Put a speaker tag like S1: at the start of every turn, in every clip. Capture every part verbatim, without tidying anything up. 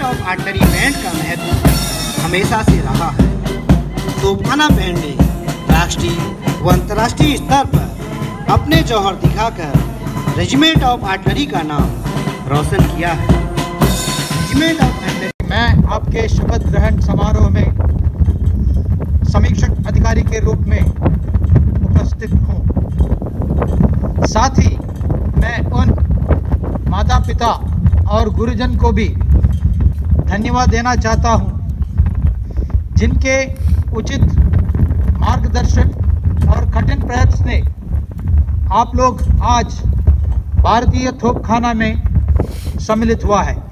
S1: Of artillery band का महत्व हमेशा से रहा है। तोपखाना बैंड ने राष्ट्रीय व अंतर्राष्ट्रीय स्तर पर अपने जौहर दिखाकर रेजिमेंट ऑफ आर्टिलरी का नाम रोशन किया है। Regiment of artillery.
S2: मैं आपके शपथ ग्रहण समारोह में समीक्षक अधिकारी के रूप में उपस्थित हूँ। साथ ही मैं उन माता पिता और गुरुजन को भी धन्यवाद देना चाहता हूँ जिनके उचित मार्गदर्शन और कठिन प्रयास ने आप लोग आज भारतीय तोपखाना में सम्मिलित हुआ है।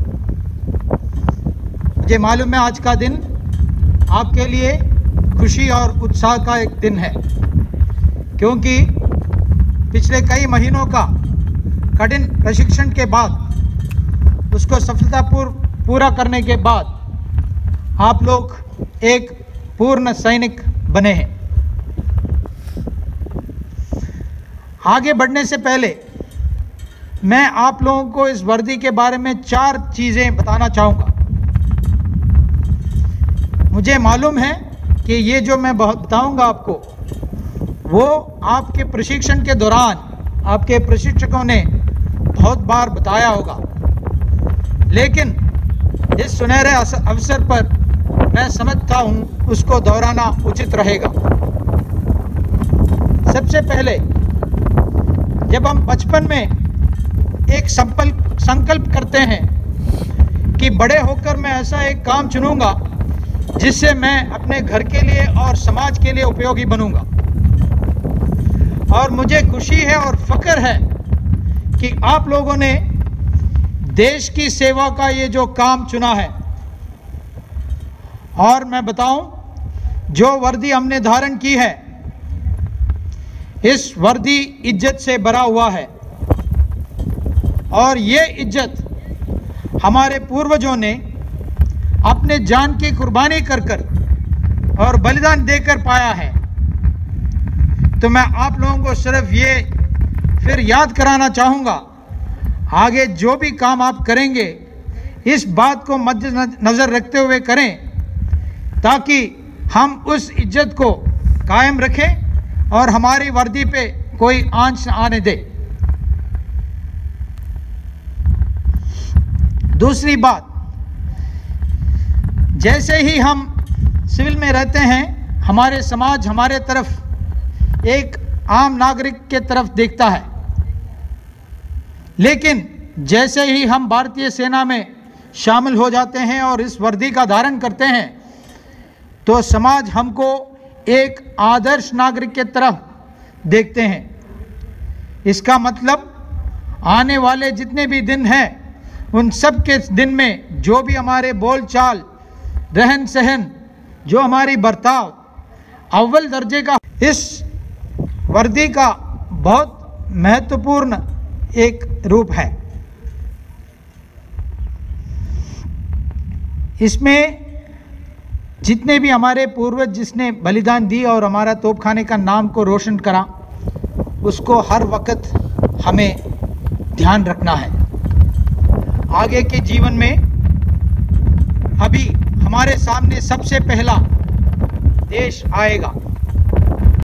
S2: मुझे मालूम है आज का दिन आपके लिए खुशी और उत्साह का एक दिन है, क्योंकि पिछले कई महीनों का कठिन प्रशिक्षण के बाद उसको सफलतापूर्वक पूरा करने के बाद आप लोग एक पूर्ण सैनिक बने हैं। आगे बढ़ने से पहले मैं आप लोगों को इस वर्दी के बारे में चार चीज़ें बताना चाहूँगा। मुझे मालूम है कि ये जो मैं बताऊँगा आपको वो आपके प्रशिक्षण के दौरान आपके प्रशिक्षकों ने बहुत बार बताया होगा, लेकिन इस सुनहरे अवसर पर मैं समझता हूँ उसको दोहराना उचित रहेगा। सबसे पहले जब हम बचपन में एक संकल्प संकल्प करते हैं कि बड़े होकर मैं ऐसा एक काम चुनूंगा जिससे मैं अपने घर के लिए और समाज के लिए उपयोगी बनूंगा, और मुझे खुशी है और फख्र है कि आप लोगों ने देश की सेवा का ये जो काम चुना है। और मैं बताऊं, जो वर्दी हमने धारण की है इस वर्दी इज्जत से भरा हुआ है, और ये इज्जत हमारे पूर्वजों ने अपने जान की कुर्बानी कर कर और बलिदान देकर पाया है। तो मैं आप लोगों को सिर्फ ये फिर याद कराना चाहूँगा, आगे जो भी काम आप करेंगे इस बात को मद्देनजर रखते हुए करें ताकि हम उस इज्जत को कायम रखें और हमारी वर्दी पे कोई आंच न आने दे। दूसरी बात, जैसे ही हम सिविल में रहते हैं हमारे समाज हमारे तरफ एक आम नागरिक के तरफ देखता है, लेकिन जैसे ही हम भारतीय सेना में शामिल हो जाते हैं और इस वर्दी का धारण करते हैं तो समाज हमको एक आदर्श नागरिक के तरफ देखते हैं। इसका मतलब आने वाले जितने भी दिन हैं उन सब के दिन में जो भी हमारे बोलचाल, रहन सहन, जो हमारी बर्ताव अव्वल दर्जे का, इस वर्दी का बहुत महत्वपूर्ण एक रूप है। इसमें जितने भी हमारे पूर्वज जिसने बलिदान दी और हमारा तोपखाने का नाम को रोशन करा, उसको हर वक्त हमें ध्यान रखना है। आगे के जीवन में अभी हमारे सामने सबसे पहला देश आएगा,